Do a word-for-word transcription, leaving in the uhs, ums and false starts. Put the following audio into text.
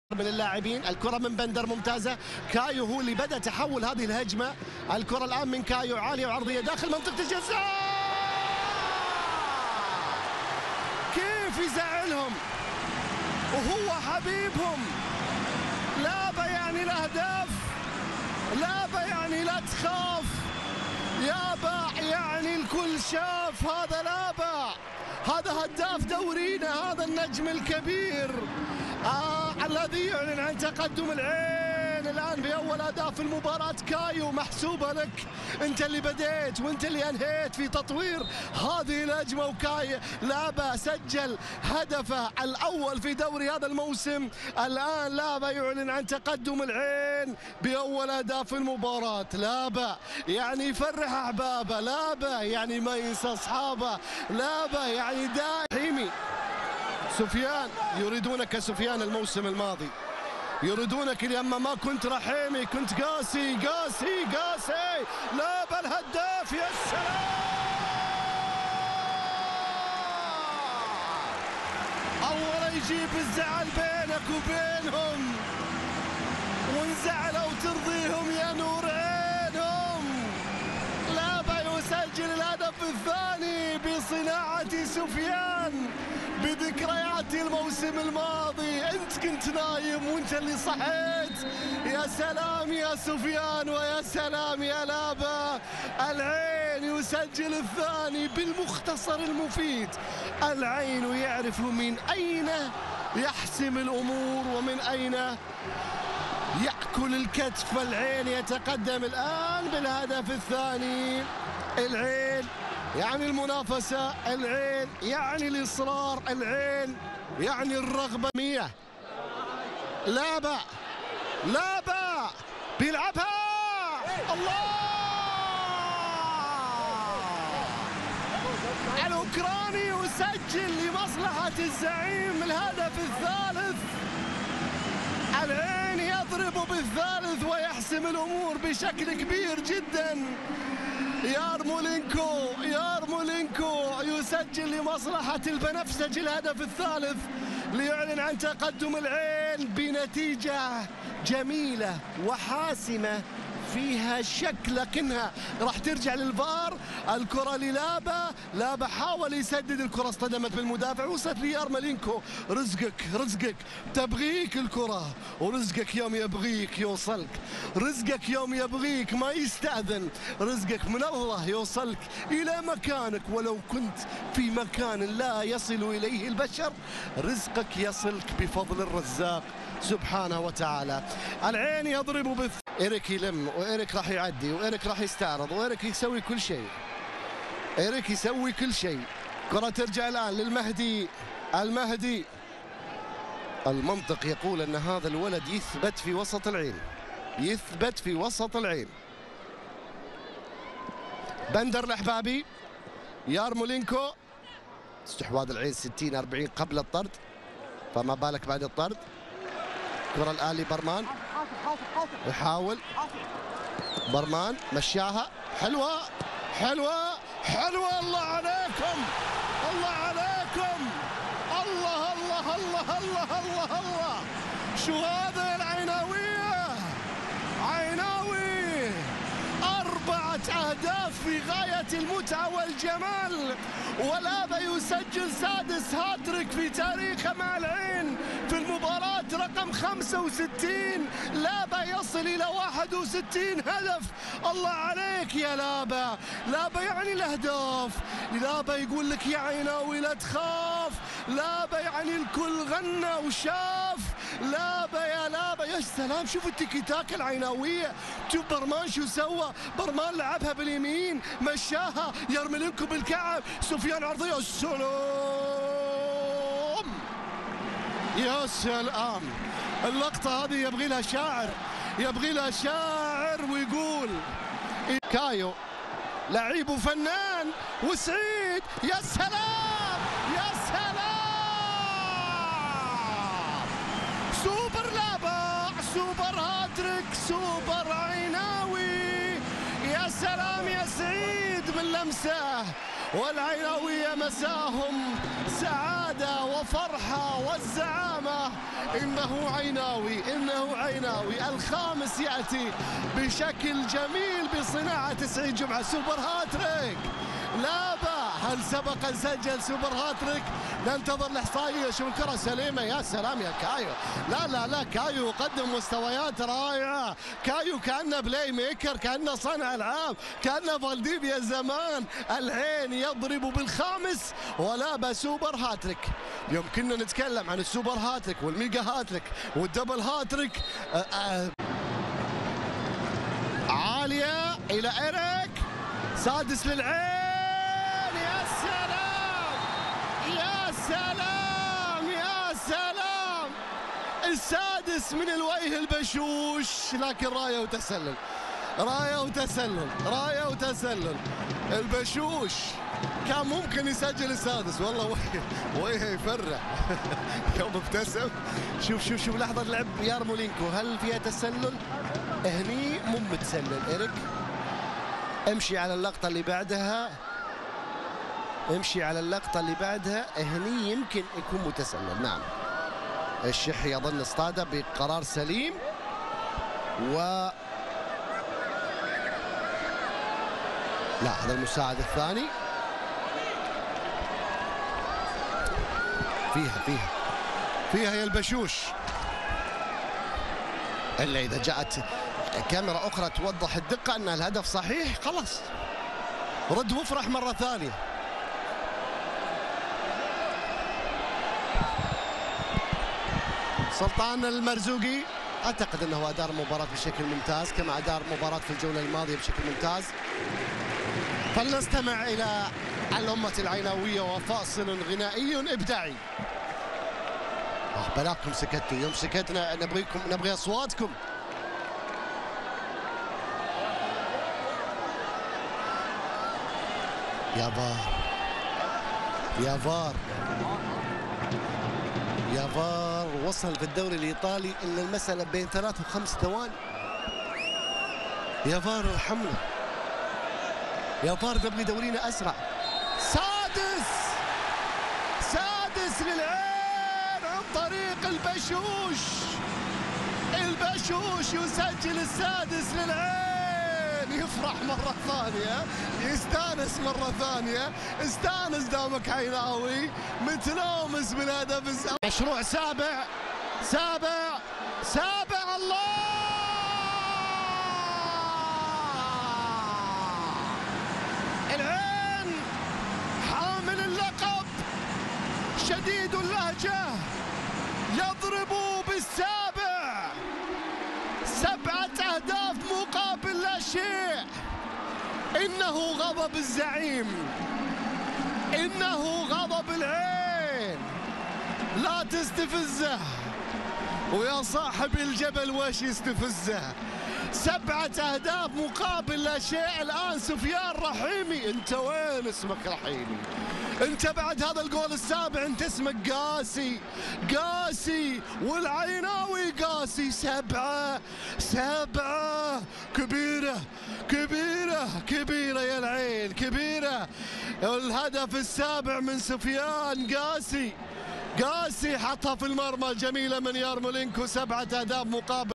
من اللاعبين. الكرة من بندر ممتازة. كايو هو اللي بدأ تحول هذه الهجمة. الكرة الآن من كايو عالية وعرضية داخل منطقة الجزاء. كيف يزعلهم وهو حبيبهم. لابا يعني الأهداف، لابا يعني لا تخاف، يابا يعني الكل شاف. هذا لابا، هذا هداف دورينا، هذا النجم الكبير آه الذي يعلن عن تقدم العين الآن بأول أهداف المباراة. كايو محسوبة لك، أنت اللي بديت وأنت اللي أنهيت في تطوير هذه الهجمة. وكاي لابا سجل هدفه الأول في دوري هذا الموسم. الآن لابا يعلن عن تقدم العين بأول أهداف المباراة. لابا يعني يفرح أحبابه، لابا يعني ما ينسى أصحابه، لابا يعني دائمي. سفيان يريدونك سفيان الموسم الماضي، يريدونك لما ما كنت رحيمي، كنت قاسي قاسي قاسي. لابا الهداف، يا سلام. أول يجيب الزعل بينك وبينهم، وانزعلوا ترضيهم يا نور عينهم. لابا يسجل الهدف الثاني بصناعة سفيان بذكريات الموسم الماضي. انت كنت نايم وانت اللي صحيت. يا سلام يا سفيان، ويا سلام يا لابا. العين يسجل الثاني بالمختصر المفيد. العين يعرف من اين يحسم الامور ومن اين يأكل الكتف. العين يتقدم الآن بالهدف الثاني. العين يعني المنافسة، العين يعني الإصرار، العين يعني الرغبة. مية لابا، لابا بيلعبها، الله. الأوكراني يسجل لمصلحة الزعيم الهدف الثالث. العين يضرب بالثالث ويحسم الأمور بشكل كبير جدا. يارمولينكو، يارمولينكو يسجل لمصلحة البنفسجي الهدف الثالث ليعلن عن تقدم العين بنتيجة جميلة وحاسمة فيها شك، لكنها راح ترجع للفار. الكرة للابا، لابا حاول يسدد، الكرة اصطدمت بالمدافع، وصلت ليارمولينكو. رزقك رزقك تبغيك الكرة، ورزقك يوم يبغيك يوصلك، رزقك يوم يبغيك ما يستأذن، رزقك من الله يوصلك إلى مكانك ولو كنت في مكان لا يصل إليه البشر. رزقك يصلك بفضل الرزاق سبحانه وتعالى. العين يضرب بالث... إيريك يلم، وإيريك راح يعدي، وإيريك راح يستعرض، وإيريك يسوي كل شيء. إيريك يسوي كل شيء. كرة ترجع الآن للمهدي. المهدي، المنطق يقول أن هذا الولد يثبت في وسط العين، يثبت في وسط العين. بندر الأحبابي، يارمولينكو. استحواذ العين ستين أربعين قبل الطرد، فما بالك بعد الطرد. كرة الآن لبرمان، يحاول برمان، مشاها حلوة حلوة حلوة. الله عليكم، الله عليكم، الله الله الله الله الله الله. شو هذا العيناوية؟ عيناوي أربعة أهداف في غاية المتعة والجمال، ولابا يسجل سادس هاتريك في تاريخه مع العين في المباراة رقم خمسة وستين. لابا يصل إلى واحد وستين هدف. الله عليك يا لابا. لابا يعني الأهداف. لابا يقول لك يا عيناوي لا تخاف. لابا يعني الكل غنى وشاف. لابا يا لابا، يا سلام. شوف التيكي تاك العيناوية. شوف برمان شو سوى. برمان لعبها باليمين، مشاها. يارمولينكو بالكعب، سفيان عرضية، السلام يا سلام. اللقطة هذه يبغي لها شاعر، يبغي لها شاعر ويقول. كايو لعيب وفنان وسعيد، يا سلام يا سلام. سوبر لابا، سوبر هاتريك، سوبر عيناوي. يا سلام يا سعيد من لمسه، والعيناوية مساهم سعادة. سعادة وفرحة والزعامة. إنه عيناوي، إنه عيناوي الخامس يأتي بشكل جميل بصناعة سعيد جمعة. سوبر هاتريك لابا، هل سبق أن سجل سوبر هاتريك؟ ننتظر الإحصائية. شوف الكرة سليمة، يا سلام يا كايو. لا لا لا كايو قدم مستويات رائعة. كايو كأنه بلاي ميكر، كأنه صانع ألعاب، كأنه فالديفيا زمان. العين يضرب بالخامس ولابا سوبر هاتريك. يمكننا نتكلم عن السوبر هاتريك والميجا هاتريك والدبل هاتريك. أه أه عالية إلى إيريك، سادس للعين. يا سلام يا سلام يا سلام، السادس من الوجه البشوش، لكن راية وتسلل، راية وتسلل، راية وتسلل. البشوش كان ممكن يسجل السادس، والله وجهه وجهه يفرح يوم ابتسم. شوف شوف شوف لحظة لعب يارمولينكو، هل فيها تسلل؟ هني مو متسلل. إيريك امشي على اللقطة اللي بعدها، امشي على اللقطة اللي بعدها، هني يمكن يكون متسلل. نعم الشحي يظن اصطاده بقرار سليم. و لا هذا المساعد الثاني. فيها فيها فيها يا البشوش، الا اذا جاءت كاميرا اخرى توضح الدقة ان الهدف صحيح. خلاص رد وافرح مرة ثانية. سلطان المرزوقي اعتقد انه ادار المباراة بشكل ممتاز كما ادار المباراة في الجولة الماضية بشكل ممتاز. فلنستمع الى الأمة العيناوية وفاصل غنائي ابداعي. اه بلاكم سكتوا، يوم سكتنا نبغيكم، نبغي اصواتكم. يا فار يا فار يا فار، وصل في الدوري الإيطالي إن المسألة بين ثلاث وخمس ثواني. يا فار ارحمنا، يا فار نبغي دورينا أسرع. سادس سادس للعين عن طريق البشوش. البشوش يسجل السادس للعين، يفرح مرة ثانية، يستانس مرة ثانية. استانس دامك عيناوي، متلامس بالهدف الزاوية. مشروع سابع سابع سابع. الله العين حامل اللقب شديد اللهجة يضرب بالسابع، سبعة أهداف مقابل لا شيء. إنه غضب الزعيم، إنه غضب العين، لا تستفزه. ويا صاحب الجبل وش يستفزه؟ سبعة أهداف مقابل لا شيء. الآن سفيان رحيمي، أنت وين اسمك رحيمي؟ أنت بعد هذا الجول السابع أنت اسمك قاسي، قاسي والعيناوي قاسي. سبعة سبعة، كبيرة كبيرة كبيرة يا العين، كبيرة. الهدف السابع من سفيان قاسي، قاسي حطها في المرمى الجميلة من يارمولينكو. سبعة أهداف مقابل